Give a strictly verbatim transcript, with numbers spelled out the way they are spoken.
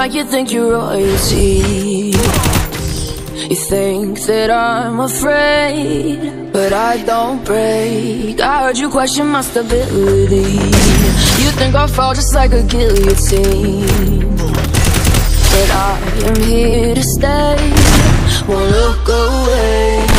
like you think you're royalty. You think that I'm afraid, but I don't break. I heard you question my stability. You think I'll fall just like a guillotine, but I am here to stay, won't look away.